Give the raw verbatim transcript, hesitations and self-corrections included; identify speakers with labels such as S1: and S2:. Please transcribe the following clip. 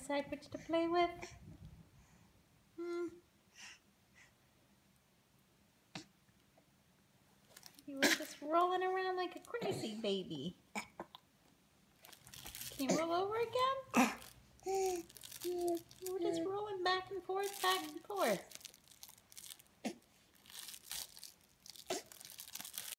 S1: decide which to play with? Hmm. You were just rolling around like a crazy baby. Can you roll over again? You were just rolling back and forth, back and forth.